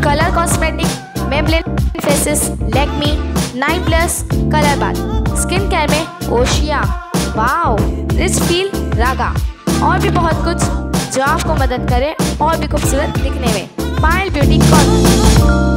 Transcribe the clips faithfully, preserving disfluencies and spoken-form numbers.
Colour cosmetic, Maybelline faces, Lakme, nine plus, colour bar, skin care में Oshea, wow, rich feel, Raga और भी बहुत कुछ जो आपको मदद करे और भी खूबसूरत दिखने में। Payal beauty corner.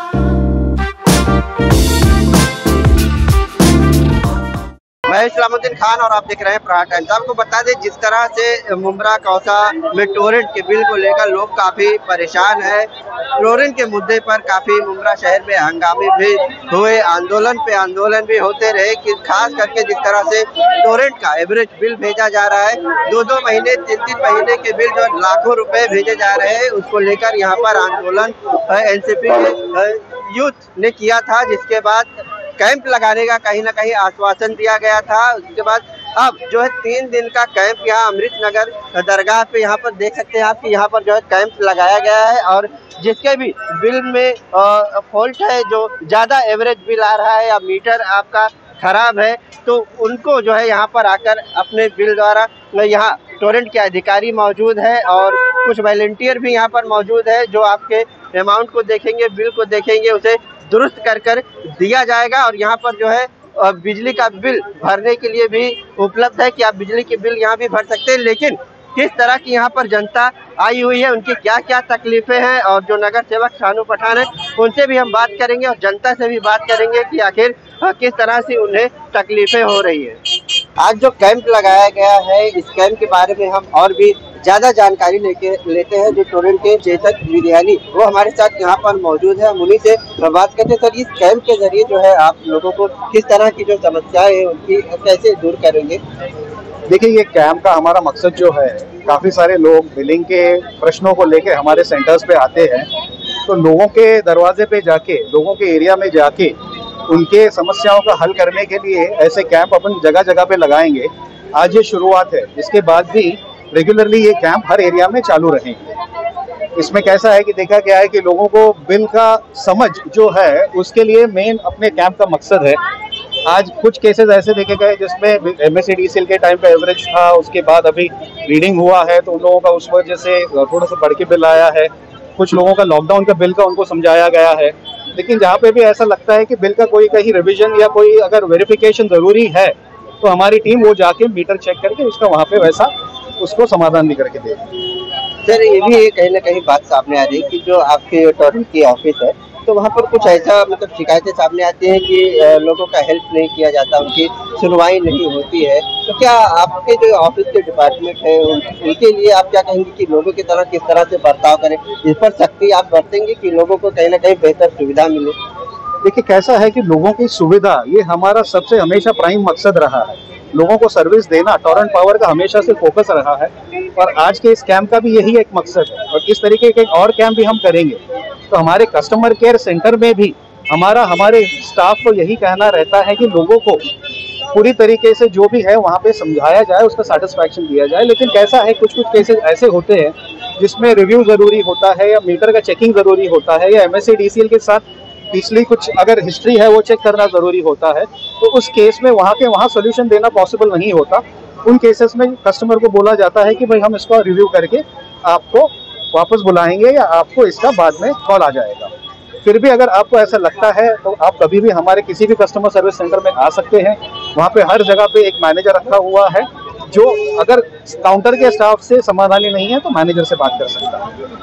मैं इस्लामुद्दीन खान और आप देख रहे हैं प्रहार टाइम्स। आपको बता दें, जिस तरह से मुमरा कौसा में टोरेंट के बिल को लेकर लोग काफ़ी परेशान हैं। टोरेंट के मुद्दे पर काफ़ी मुमरा शहर में हंगामे भी हुए, आंदोलन पे आंदोलन भी होते रहे कि खास करके जिस तरह से टोरेंट का एवरेज बिल भेजा जा रहा है, दो दो महीने तीन तीन महीने के बिल जो लाखों रुपए भेजे जा रहे हैं, उसको लेकर यहाँ पर आंदोलन एनसीपी के यूथ ने किया था, जिसके बाद कैंप लगाने का कहीं ना कहीं आश्वासन दिया गया था। उसके बाद अब जो है तीन दिन का कैंप यहाँ अमृत नगर दरगाह पे यहाँ पर देख सकते हैं आप कि यहाँ पर जो है कैंप लगाया गया है और जिसके भी बिल में फॉल्ट है, जो ज़्यादा एवरेज बिल आ रहा है या मीटर आपका खराब है, तो उनको जो है यहाँ पर आकर अपने बिल द्वारा यहाँ टोरेंट के अधिकारी मौजूद है और कुछ वॉलंटियर भी यहाँ पर मौजूद है जो आपके अमाउंट को देखेंगे, बिल को देखेंगे, उसे दुरुस्त कर कर दिया जाएगा। और यहाँ पर जो है बिजली का बिल भरने के लिए भी उपलब्ध है कि आप बिजली के बिल यहाँ भी भर सकते हैं। लेकिन किस तरह की यहाँ पर जनता आई हुई है, उनकी क्या क्या तकलीफें हैं, और जो नगर सेवक शानू पठान है उनसे भी हम बात करेंगे और जनता से भी बात करेंगे कि आखिर किस तरह से उन्हें तकलीफें हो रही है। आज जो कैंप लगाया गया है, इस कैंप के बारे में हम और भी ज़्यादा जानकारी लेके लेते हैं। जो टोरेंट के चेतक विद्यानी वो हमारे साथ यहाँ पर मौजूद है, हम उन्हीं से बात करते हैं। सर, इस कैंप के जरिए जो है आप लोगों को किस तरह की जो समस्याएं हैं उनकी कैसे दूर करेंगे? देखिए, ये कैंप का हमारा मकसद जो है, काफ़ी सारे लोग बिलिंग के प्रश्नों को लेके हमारे सेंटर्स पे आते हैं, तो लोगों के दरवाजे पे जाके, लोगों के एरिया में जाके उनके समस्याओं का हल करने के लिए ऐसे कैंप अपन जगह जगह पे लगाएंगे। आज ये शुरुआत है, इसके बाद भी रेगुलरली ये कैंप हर एरिया में चालू रहेंगे। इसमें कैसा है कि देखा गया है कि लोगों को बिल का समझ जो है उसके लिए मेन अपने कैंप का मकसद है। आज कुछ केसेस ऐसे देखे गए जिसमें एमएससीडीसीएल के टाइम पे एवरेज था, उसके बाद अभी रीडिंग हुआ है तो उन लोगों का उस वजह से थोड़ा सा बढ़ के बिल आया है। कुछ लोगों का लॉकडाउन का बिल का उनको समझाया गया है, लेकिन जहाँ पे भी ऐसा लगता है कि बिल का कोई कहीं रिविजन या कोई अगर वेरिफिकेशन ज़रूरी है तो हमारी टीम वो जाके मीटर चेक करके उसका वहाँ पे वैसा उसको समाधान भी करके दे। सर, ये भी कहीं ना कहीं बात सामने आ रही है कि जो आपके टोरेंट की ऑफिस है, तो वहाँ पर कुछ ऐसा मतलब शिकायतें सामने आती हैं कि लोगों का हेल्प नहीं किया जाता, उनकी सुनवाई नहीं होती है। तो क्या आपके जो ऑफिस के डिपार्टमेंट है उनके लिए आप क्या कहेंगे कि लोगों की तरह किस तरह से बर्ताव करें, इस पर सख्ती आप बरतेंगे कि लोगों को कहीं ना कहीं बेहतर सुविधा मिले? देखिए, कैसा है कि लोगों की सुविधा ये हमारा सबसे हमेशा प्राइम मकसद रहा है। लोगों को सर्विस देना टोरेंट पावर का हमेशा से फोकस रहा है और आज के इस कैंप का भी यही एक मकसद है। और इस तरीके के एक और कैंप भी हम करेंगे। तो हमारे कस्टमर केयर सेंटर में भी हमारा हमारे स्टाफ को यही कहना रहता है कि लोगों को पूरी तरीके से जो भी है वहाँ पे समझाया जाए, उसका सेटिस्फैक्शन दिया जाए। लेकिन कैसा है, कुछ कुछ केसेस ऐसे होते हैं जिसमें रिव्यू ज़रूरी होता है या मीटर का चेकिंग ज़रूरी होता है या एमएससीडीसीएल के साथ पिछली कुछ अगर हिस्ट्री है वो चेक करना ज़रूरी होता है। तो उस केस में वहाँ के वहाँ सोल्यूशन देना पॉसिबल नहीं होता। उन केसेस में कस्टमर को बोला जाता है कि भाई हम इसको रिव्यू करके आपको वापस बुलाएंगे या आपको इसका बाद में कॉल आ जाएगा। फिर भी अगर आपको ऐसा लगता है तो आप कभी भी हमारे किसी भी कस्टमर सर्विस सेंटर में आ सकते हैं। वहाँ पे हर जगह पे एक मैनेजर रखा हुआ है जो अगर काउंटर के स्टाफ से समाधानी नहीं है तो मैनेजर से बात कर सकता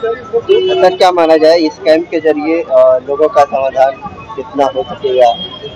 है। सर, क्या माना जाए इस कैंप के जरिए लोगों का समाधान कितना हो सके या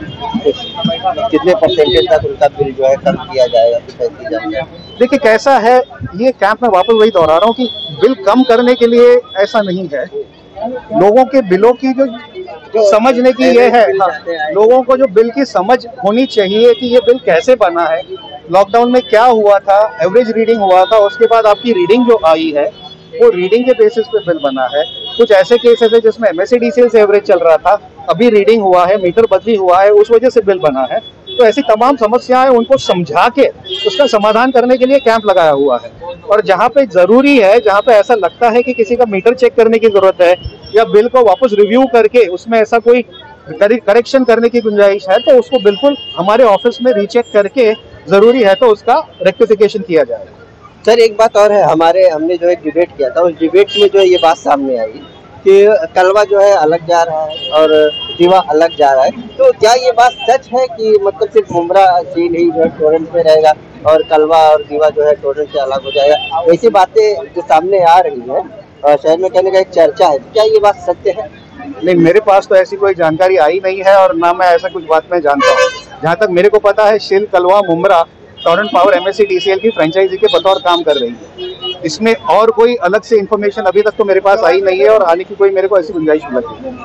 कितने परसेंटेज तक उनका बिल जो है कम किया जाएगा? देखिए, कैसा है, ये कैंप में वापस वही दोहरा रहा हूँ कि बिल कम करने के लिए ऐसा नहीं है। लोगों के बिलों की जो, जो समझने की ये है, हाँ, लोगों को जो बिल की समझ होनी चाहिए कि ये बिल कैसे बना है, लॉकडाउन में क्या हुआ था, एवरेज रीडिंग हुआ था, उसके बाद आपकी रीडिंग जो आई है वो रीडिंग के बेसिस पे बिल बना है। कुछ ऐसे केसेस है जिसमें एमएससीडीसीएल से एवरेज चल रहा था, अभी रीडिंग हुआ है, मीटर बदली हुआ है, उस वजह से बिल बना है। तो ऐसी तमाम समस्याएं उनको समझा के उसका समाधान करने के लिए कैंप लगाया हुआ है। और जहाँ पे ज़रूरी है, जहाँ पे ऐसा लगता है कि किसी का मीटर चेक करने की ज़रूरत है या बिल को वापस रिव्यू करके उसमें ऐसा कोई करेक्शन करने की गुंजाइश है, तो उसको बिल्कुल हमारे ऑफिस में रीचेक करके ज़रूरी है तो उसका रेक्टिफिकेशन किया जाएगा। सर, एक बात और है, हमारे हमने जो एक डिबेट किया था, उस डिबेट में जो ये बात सामने आई कि कलवा जो है अलग जा रहा है और दीवा अलग जा रहा है, तो क्या ये बात सच है कि मतलब सिर्फ मुमरा झील ही जो है टोरेंट में रहेगा और कलवा और दीवा जो है टोरेंट से अलग हो जाएगा? ऐसी बातें जो सामने आ रही है शहर में कहने का एक चर्चा है, क्या ये बात सत्य है? नहीं, मेरे पास तो ऐसी कोई जानकारी आई नहीं है और ना मैं ऐसा कुछ बात में जानता हूँ। जहाँ तक मेरे को पता है, Shil, Kalwa, Mumbra Torrent power MSCDCL की फ्रेंचाइजी के बतौर काम कर रही है। इसमें और कोई अलग से इन्फॉर्मेशन अभी तक तो मेरे पास आई नहीं है और आने की कोई मेरे को ऐसी गुंजाइश नहीं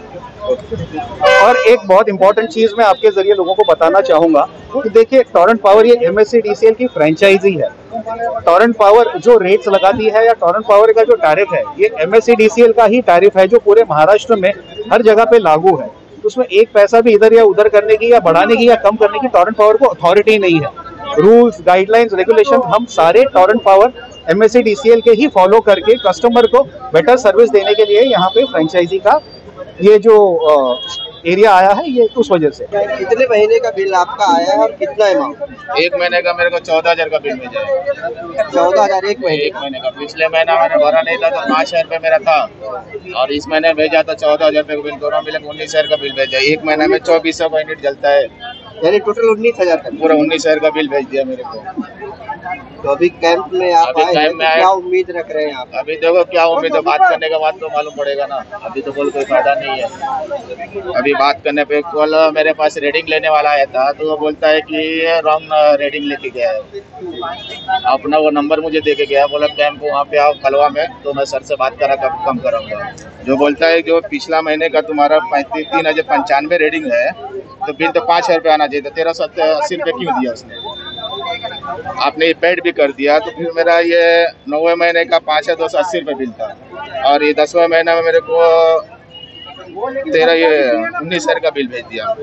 लगी। और एक बहुत इंपॉर्टेंट चीज मैं आपके जरिए लोगों को बताना चाहूंगा कि देखिए, टोरेंट पावर ये एमएससीडीसीएल की फ्रेंचाइजी है। टोरेंट पावर जो रेट्स लगाती है या टोरेंट पावर का जो टैरिफ है, ये एमएससीडीसीएल का ही टैरिफ है जो पूरे महाराष्ट्र में हर जगह पे लागू है। उसमें एक पैसा भी इधर या उधर करने की या बढ़ाने की या कम करने की टोरेंट पावर को अथॉरिटी नहीं है। रूल्स, गाइडलाइंस, रेगुलेशन हम सारे टोरेंट पावर एमएससीडीसीएल के ही फॉलो करके कस्टमर को बेटर सर्विस देने के लिए यहाँ पे फ्रेंचाइजी का ये जो एरिया आया है, ये उस वजह से। कितने महीने का बिल आपका आया है और कितना अमाउंट? एक महीने का मेरे को चौदह हजार का बिल भेजा है। चौदह हजार एक महीने एक महीने का। पिछले महीना मैंने भरा नहीं था तो पाँच हजार रुपये मेरा था और इस महीने भेजा तो चौदह हजार रुपये का बिल, दोनों मिले उन्नीस हजार का बिल भेजा। एक महीने में चौबीस सौ का यूनिट जलता है, यानी टोटल उन्नीस हजार का पूरा उन्नीस हजार का बिल भेज दिया मेरे को। तो अभी कैंप में आप अभी आए कैंप हैं, में तो आए। क्या उम्मीद रख रहे हैं आप? अभी देखो क्या उम्मीद है, बात करने के बाद तो मालूम पड़ेगा ना। अभी तो बोल कोई फायदा नहीं है। अभी बात करने पे कल मेरे पास रेडिंग लेने वाला आया था तो वो बोलता है कि ये रॉन्ग रेडिंग लेके गया है। अपना वो नंबर मुझे दे के गया, बोला कैंप वहाँ पे आओ कलवा में, तो मैं सर से बात करा कब कम कराऊंगा। जो बोलता है जो पिछला महीने का तुम्हारा पैंतीस तीन हजार पंचानवे रेडिंग है तो बिल तो पाँच हजार रुपये आना चाहिए था, तेरह सौ अस्सी रुपये क्यों दिया उसने? आपने ये पेड भी कर दिया तो फिर मेरा ये नौवे महीने का पाँच हजार दो सौ अस्सी रुपये बिल था और ये दसवें महीने में मेरे को तेरह ये उन्नीस हजार का बिल भेज दिया।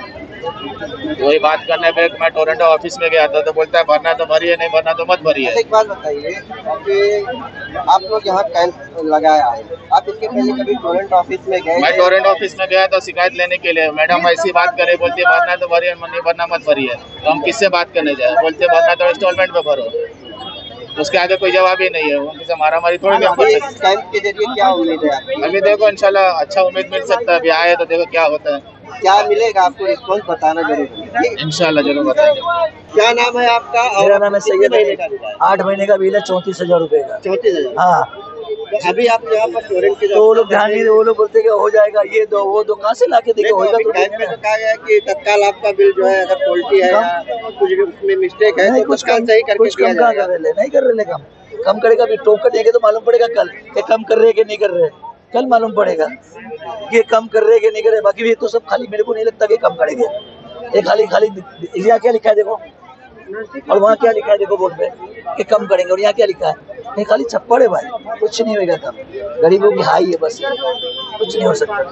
वही बात करने पे मैं टोरंटो ऑफिस में गया था तो बोलता है भरना तो भरिए, नहीं भरना तो मत भरिए। एक बात बताइए कि आप लोग यहाँ कैंप लगाया है, आप इसके पहले कभी टोरंटो ऑफिस में गए? मैं टोरंटो ऑफिस में गया तो शिकायत लेने के लिए, मैडम ऐसी बात करे, बोलती है भरना तो भरिए, नहीं भरना मत भरिए। तो हम किससे बात करने जाए? बोलते भरना तो इंस्टॉलमेंट पे भरो, उसके आगे कोई जवाब ही नहीं है। वो किसी मारा मारी थोड़ी हम कर सकते। कैंप के जरिए क्या उम्मीद है आपकी? अभी देखो इंशाल्लाह अच्छा उम्मीद मिल सकता है। अभी आए तो देखो क्या होता है, क्या मिलेगा आपको, रिस्पॉन्स बताना जरूर। इंशाल्लाह जरूर बताएंगे। क्या नाम है आपका? मेरा नाम है सैयद महीने का? आठ महीने का बिल है, चौंतीस हजार रुपए का। चौंतीस हजार हाँ, तो अभी आप यहाँ पर टोरेंट के तो वो लोग ध्यान नहीं दे, वो लोग बोलते कि हो जाएगा, ये दो वो दो, कहाँ से लाके देखे होगा? तो कैंप में तो कहा गया कि तत्काल आपका बिल जो है अगर फॉल्टी है या कुछ उसमें मिस्टेक है तो कुछ तत्काल कम सही करके कुछ कम कहाँ कर रहे, नहीं कर रहे कम कम करेगा। अभी टोक कर देंगे तो मालूम पड़ेगा कल कि कम कर रहे कि नहीं कर रहे। कल मालूम पड़ेगा कि कम कर रहे कि नहीं कर रहे। बाकी ये तो सब खाली, मेरे को नहीं लगता कि कम करेंगे। ये खाली खाली यहाँ क्या लिखा है देखो, और वहाँ क्या लिखा है देखो बोर्ड पे कि कम करेंगे, और यहाँ क्या लिखा है? नहीं, खाली छप्पड़ है भाई, कुछ नहीं होगा कम। गरीबों की हाई है बस, कुछ नहीं हो सकता,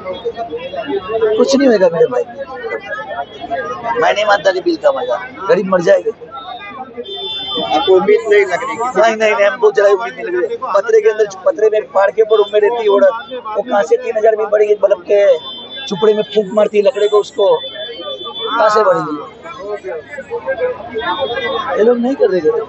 कुछ नहीं होगा मेरे भाई। मैं नहीं मानता कि बिल कम आएगा, गरीब मर जाएगा। आपको उम्मीद नहीं लग रही? नहीं नहीं नहीं, हमको जरा उम्मीद नहीं लग रही। पतरे के अंदर, पतरे में फाड़ के ऊपर उम्मीद रहती है, वो कहाँ से तीन हजार बिल बढ़ेगी? बल्ब के चुपड़े में फूंक मारती है लकड़े को, उसको कहाँ से बढ़ेगी? ये लोग नहीं कर रहे।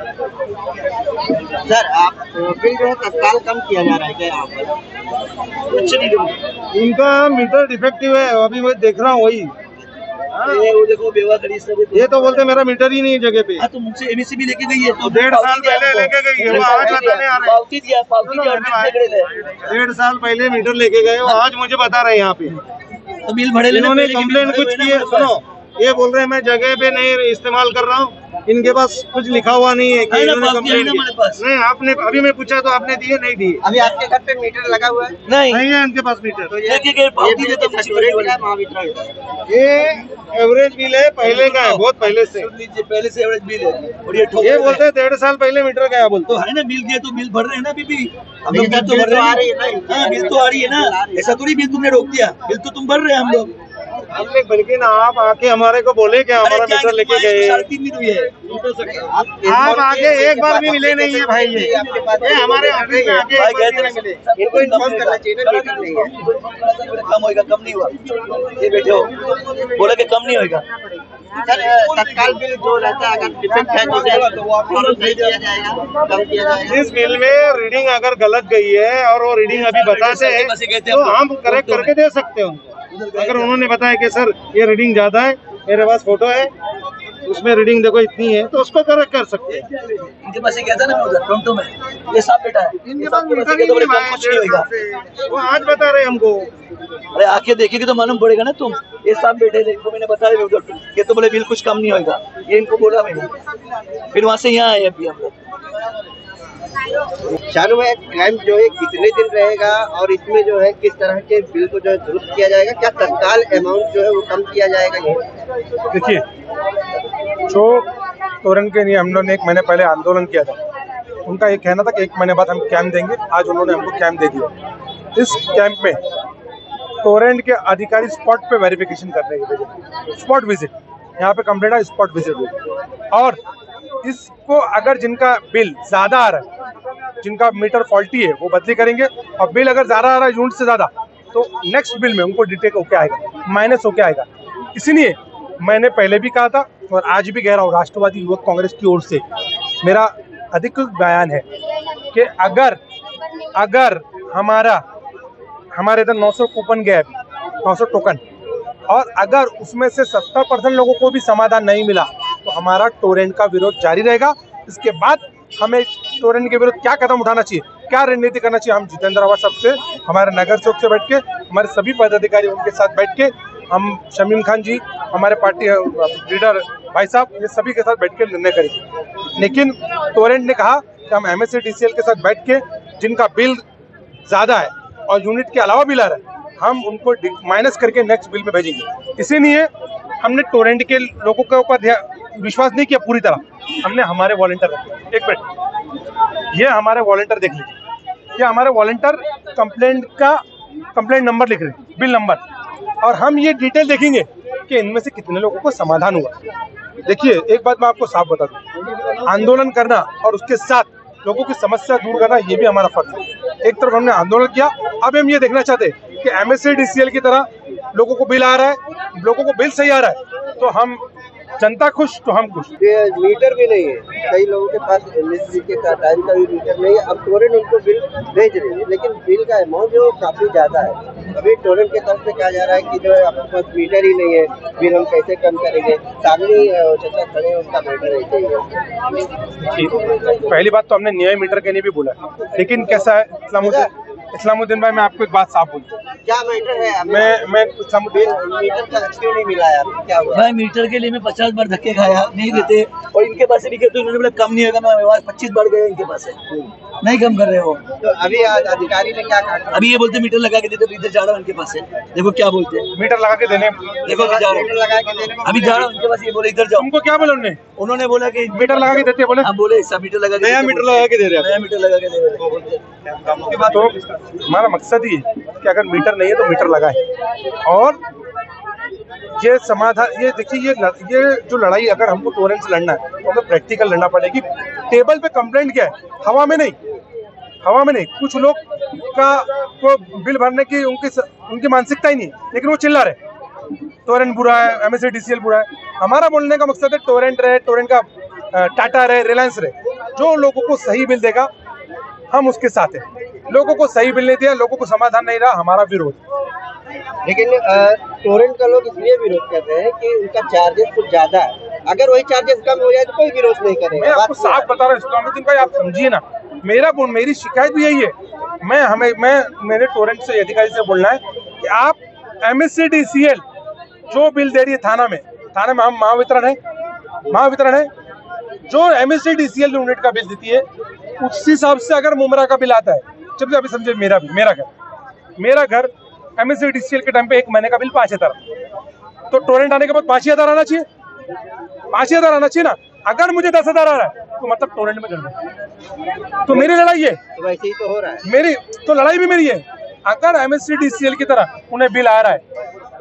सर आप बिल जो है तत्काल कम किया जा रहा है क्या यहाँ पर? कुछ नहीं, इनका मीटर डिफेक्टिव है, अभी मैं देख रहा हूँ वही। ये वो देखो बेवा खड़ी सब, ये तो बोलते मेरा मीटर ही नहीं है जगह पे। हाँ तो मुझसे एमएससी भी लेके गई है, तो डेढ़ साल पहले लेके गई है, वो आज बताने आ रहे हैं। पावती दिया, पावती दिया, डेढ़ साल पहले मीटर लेके गए, वो आज मुझे बता रहे हैं यहाँ पे। तो बिल भरे, इन्होंने कंप्लेन कुछ की है, सुनो ये बोल रहे हैं मैं जगह पे नहीं इस्तेमाल कर रहा हूँ, इनके पास कुछ लिखा हुआ नहीं है कि इन्होंने कंप्लेन की। नहीं, आपने अभी मैं पूछा तो आपने दिए नहीं दिए। अभी आपके घर पे मीटर लगा हुआ है? नहीं नहीं है इनके पास मीटर। तो ये ये एवरेज बिल है, पहले का है, बहुत पहले से। पहले से एवरेज बिल है, और ये ये बोलते हैं डेढ़ साल पहले मीटर गया बोलते। तो है ना, बिल दिए तो बिल भर रहे हैं ना अभी भी। हम लोग बिल तो भर रहे हैं, बिल तो आ रही है ना, ऐसा थोड़ी बिल तुमने रोक दिया, बिल तो तुम भर रहे हैं हम लोग। हमने लेकिन आप आके हमारे को बोले कि हमारा मीटर लेके गए, आप आगे एक बार भी मिले नहीं है भाई। ये ये हमारे ऑफिस में आके एक बार भी नहीं मिले। इनको इन्फॉर्म करना चाहिए ना, मीटर नहीं है। कम होगा, कम नहीं हुआ, ये बैठे हो बोला कि कम नहीं होगा। सर तत्काल बिल जो रहता है अगर डिफेक्ट है तो जाएगा तो वो आपको सही किया जाएगा, कम किया जाएगा। इस बिल में रीडिंग अगर गलत गई है और वो रीडिंग अभी बताते हैं तो हम करेक्ट करके दे सकते हैं। अगर उन्होंने बताया कि सर ये रीडिंग ज्यादा है, मेरे पास फोटो है उसमें रीडिंग देखो इतनी है, तो उसको करेक्ट कर सकते हैं। इनके पास ये कहता ना मैं उधर टोंटो में ये साफ बेटा है, इनके पास मीटर ही नहीं है, कुछ नहीं होगा। वो आज बता रहे हमको। अरे आके देखेगी तो मालूम पड़ेगा ना। तुम ये साफ बैठे थे, इनको मैंने बताया उधर ये तो बोले बिल कुछ कम नहीं होगा, ये इनको बोला मैंने, फिर वहाँ से यहाँ आए अभी हम लोग। शाहरुख भाई क्राइम जो है कितने दिन रहेगा और इसमें जो है किस तरह के बिल को जो है दुरुस्त किया जाएगा, क्या तत्काल अमाउंट जो है वो कम किया जाएगा? देखिए, जो तोरण के लिए हम लोगों ने एक महीने पहले आंदोलन किया था, उनका ये कहना था कि एक महीने बाद हम कैंप देंगे। आज उन्होंने हमको कैंप दे दिया। इस कैंप में तोरण के अधिकारी स्पॉट पे वेरिफिकेशन कर रहे हैं, स्पॉट विजिट, यहाँ पे कंप्लेंट है स्पॉट विजिट हुई। और इसको अगर जिनका बिल ज़्यादा आ रहा है, जिनका मीटर फॉल्टी है, वो बदली करेंगे। और बिल अगर ज़्यादा आ रहा है यूनिट से ज़्यादा, तो नेक्स्ट बिल में उनको डिटेक्ट होके आएगा, माइनस होके आएगा। इसीलिए मैंने पहले भी कहा था और आज भी कह रहा हूँ, राष्ट्रवादी युवक कांग्रेस की ओर से मेरा अधिकृत बयान है कि अगर अगर हमारा हमारे इधर नौ सौ कूपन गए, नौ सौ टोकन, और अगर उसमें से सत्तर परसेंट लोगों को भी समाधान नहीं मिला तो हमारा टोरेंट का विरोध जारी रहेगा। इसके बाद हमें टोरेंट के विरुद्ध क्या कदम उठाना चाहिए, क्या रणनीति करना चाहिए, हम जितेंद्र आवाज साहब से, हमारे नगर चौक से बैठ के, हमारे सभी पदाधिकारी उनके साथ बैठ के, हम शमीम खान जी, हमारे पार्टी लीडर भाई साहब, ये सभी के साथ बैठ के निर्णय करेंगे। लेकिन टोरेंट ने कहा कि हम M S C D C L के साथ बैठ के, जिनका बिल ज़्यादा है और यूनिट के अलावा बिल आ रहा है, हम उनको माइनस करके नेक्स्ट बिल में भेजेंगे। इसीलिए हमने टोरेंट के लोगों के ऊपर विश्वास नहीं किया पूरी तरह, हमने हमारे वॉलंटियर रखे। एक मिनट, ये हमारे वॉलंटियर देख लीजिए, ये हमारे वॉलंटियर कंप्लेंट का कंप्लेंट नंबर लिख रहे हैं, बिल नंबर, और हम ये डिटेल देखेंगे कि इनमें से कितने लोगों को समाधान हुआ। देखिए, एक बात मैं आपको साफ बता दूं, आंदोलन करना और उसके साथ लोगों की समस्या दूर करना, ये भी हमारा फर्ज है। एक तरफ हमने आंदोलन किया, अब हम ये देखना चाहते हैं कि M S C D C L की तरह लोगों को बिल आ रहा है, लोगों को बिल सही आ रहा है, तो हम जनता खुश तो हम खुश। मीटर भी नहीं है, कई लोगों के पास एमएससी के टाइम का भी मीटर नहीं है। अब टोरेंट उनको बिल भेज रही है, लेकिन बिल का अमाउंट जो काफी ज्यादा है। अभी टोरेंट की तरफ से कहा जा रहा है कि जो है आपके पास मीटर ही नहीं है, बिल हम कैसे कम करेंगे। सामने चाचा खड़े उनका मैटर ऐसे ही है। पहली बात तो हमने न्याय मीटर के लिए भी बोला, लेकिन कैसा है इस्लामुद्दीन इस्लामुद्दीन भाई, मैं आपको एक बात साफ बोलूं, क्या मैटर है? मैं मैं इस्लामुद्दीन मीटर का क्यों नहीं मिला यार, क्या हुआ? भाई मीटर के लिए मैं पचास बार धक्के खाया, नहीं देते, और इनके पास से भी कहते उन्होंने बोला कम नहीं होगा, मैं पच्चीस बार गया इनके पास से, नहीं कम कर रहे हो। तो अभी अधिकारी ने क्या कहा? अभी ये बोलते मीटर लगा के देते, इधर जा रहा हूँ उनके पास से, देखो क्या बोलते हैं, मीटर लगा के देने, देखो अभी जा रहा हूँ, लगा के देने, अभी जा रहा हूँ उनके पास, ये बोले इधर जाओ। उनको क्या बोला उन्होंने? उन्होंने बोला कि मीटर लगा के देते, बोले हम बोले ऐसा मीटर लगा के, नया मीटर लगा के दे रहे हैं, नया मीटर लगा के दे रहे हैं। तो हमारा मकसद ही है कि अगर मीटर नहीं है तो मीटर लगाए। और ये समाधान, ये देखिए, ये ये जो लड़ाई अगर हमको टोरेंट से लड़ना है तो हमें प्रैक्टिकल लड़ना पड़ेगी। टेबल पे कंप्लेंट क्या है, हवा में नहीं, हवा में नहीं। कुछ लोग का को बिल भरने की उनकी उनकी मानसिकता ही नहीं, लेकिन वो चिल्ला रहे टोरेंट बुरा है, M S C D C L बुरा है। हमारा बोलने का मकसद है टोरेंट रहे, टोरेंट का टाटा रहे, रिलायंस रहे, जो लोगों को सही बिल देगा हम उसके साथ हैं। लोगों को सही बिल नहीं दिया, लोगों को समाधान नहीं रहा, हमारा विरोध। लेकिन टोरेंट का लोग इसलिए विरोध कर रहे हैं कि उनका चार्जेस कुछ ज्यादा है, अगर वही चार्जेस कम हो जाए तो कोई विरोध नहीं करेगा। मैं आपको साफ बता रहा हूँ इस्लामुद्दीन भाई, आप समझिए ना, मेरा मेरी शिकायत भी यही है। मैं हमें मैं मेरे टोरेंट से अधिकारी से बोलना है कि आप M S C D C L जो बिल दे रही है थाना में, थाना में हम महावितरण है, महावितरण है, जो M S C D C L unit का बिल देती है, उस हिसाब से अगर मुमरा का बिल आता है, जब अभी समझे मेरा भी मेरा घर मेरा घर M S C D C L के टाइम पे एक महीने का बिल पाँच हजार, तो टोरेंट आने के बाद पाँच हजार आना चाहिए, पाँच हजार आना चाहिए ना। अगर मुझे दस हजार आ रहा है तो मतलब टोरेंट में कर, तो मेरी लड़ाई है, तो वैसे ही तो हो रहा है। मेरी तो लड़ाई भी मेरी है। अगर M S C D C L की तरह उन्हें बिल आ रहा है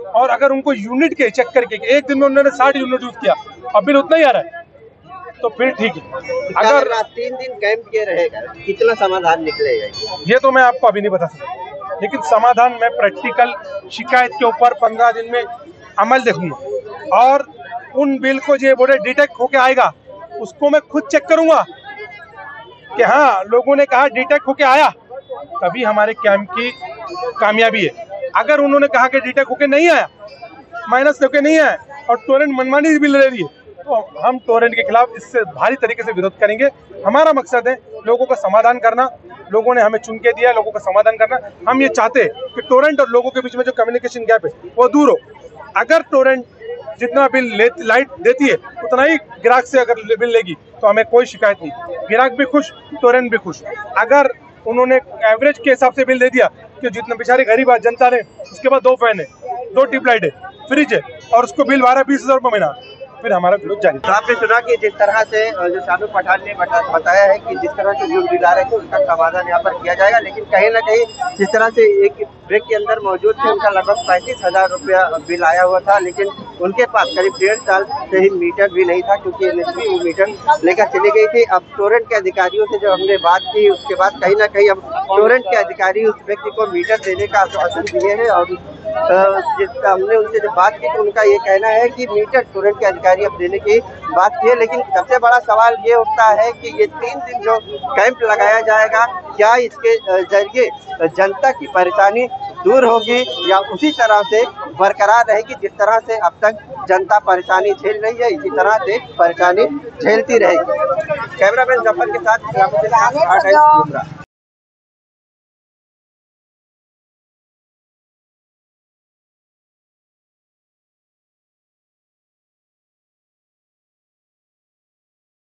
और अगर उनको यूनिट के चेक करके एक दिन में उन्होंने साठ यूनिट यूज किया और बिल उतना ही आ रहा है तो फिर ठीक है। अगर तीन दिन कैंप ये रहेगा कितना समाधान निकलेगा ये तो मैं आपको अभी नहीं बता सकता, लेकिन समाधान मैं प्रैक्टिकल शिकायत के ऊपर पंद्रह दिन में अमल देखूंगा और उन बिल को जो बोले डिटेक्ट होके आएगा उसको मैं खुद चेक करूंगा कि हाँ लोगों ने कहा डिटेक्ट होके आया, तभी हमारे कैंप की कामयाबी है। अगर उन्होंने कहा कि डिटेक्ट होके नहीं आया, माइनस होके नहीं आया और टोरेंट मनमानी बिल ले रही है, तो हम टोरेंट के खिलाफ इससे भारी तरीके से विरोध करेंगे। हमारा मकसद है लोगों का समाधान करना, लोगों ने हमें चुन के दिया, लोगों का समाधान करना। हम ये चाहते हैं कि टोरेंट और लोगों के बीच में जो कम्युनिकेशन गैप है वो दूर हो। अगर टोरेंट जितना बिल ले, लाइट देती है उतना ही ग्राहक से अगर बिल लेगी तो हमें कोई शिकायत नहीं, ग्राहक भी खुश, टोरेंट भी खुश। अगर उन्होंने एवरेज के हिसाब से बिल दे दिया कि जितना बेचारे गरीब जनता ने, उसके बाद दो फैन है, दो ट्यूबलाइट है, फ्रिज है और उसको बिल बारह बीस हजार रुपये महीना, फिर हमारा विरोध जारी। तो आपने सुना कि जिस तरह से जो शानू पठान ने बता, बताया है कि जिस तरह से जो बिल आ रहे थे उसका समाधान यहाँ पर किया जाएगा, लेकिन कहीं ना कहीं जिस तरह से एक ब्रेक के अंदर मौजूद थे उनका लगभग पैंतीस हजार रुपया बिल आया हुआ था, लेकिन उनके पास करीब डेढ़ साल से ही मीटर भी नहीं था क्योंकि एनएचपी वो मीटर लेकर चली गई थी। अब टोरेंट के अधिकारियों से जब हमने बात की उसके बाद कहीं ना कहीं अब टोरेंट के अधिकारी उस व्यक्ति को मीटर देने का आश्वासन दिए हैं और जिस हमने उनसे जब बात की तो उनका ये कहना है कि मीटर टोरेंट के अधिकारी अब देने की बात की है। लेकिन सबसे बड़ा सवाल ये उठता है कि ये तीन दिन जो कैंप लगाया जाएगा क्या इसके जरिए जनता की परेशानी दूर होगी या उसी तरह से बरकरार रहेगी जिस तरह से अब तक जनता परेशानी झेल रही है, इसी तरह से परेशानी झेलती रहेगी। कैमरामैन जफर के साथ